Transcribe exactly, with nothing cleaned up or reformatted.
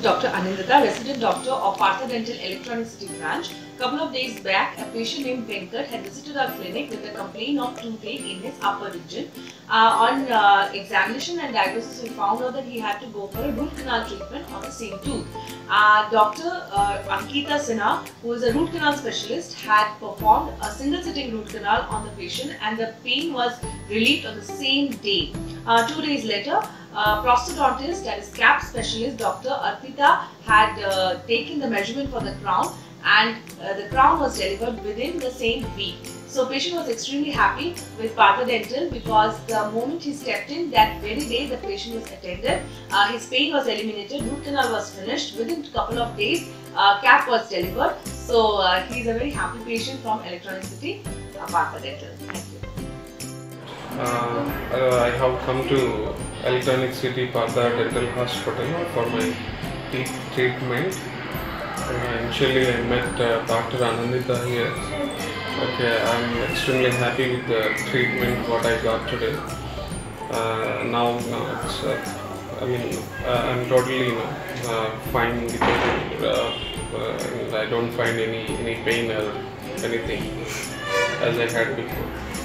Doctor Anindita, resident doctor of Partha Dental Electronic City branch. Couple of days back, a patient named Venkat had visited our clinic with a complaint of toothache in his upper region. Uh, on uh, examination and diagnosis, we found out that he had to go for a root canal treatment on the same tooth. Uh, Doctor uh, Ankita Sinha, who is a root canal specialist, had performed a single sitting root canal on the patient and the pain was relieved on the same day. Uh, two days later, uh, prosthodontist, that is cap specialist, Doctor Arpita, had uh, taken the measurement for the crown and uh, the crown was delivered within the same week. So patient was extremely happy with Partha Dental because the moment he stepped in, that very day the patient was attended, uh, his pain was eliminated, root canal was finished, within a couple of days uh, cap was delivered. So uh, he is a very happy patient from Electronic City, uh, Partha Dental. Thank you. Uh, uh, I have come to Electronic City Partha Dental Hospital for my teeth treatment. Uh, initially I met uh, Doctor Anindita here. Okay, I'm extremely happy with the treatment what I got today. Uh, now, now it's, uh, I mean, uh, I'm totally, you know, uh, fine with it. Uh, uh, I don't find any any pain or anything as I had before.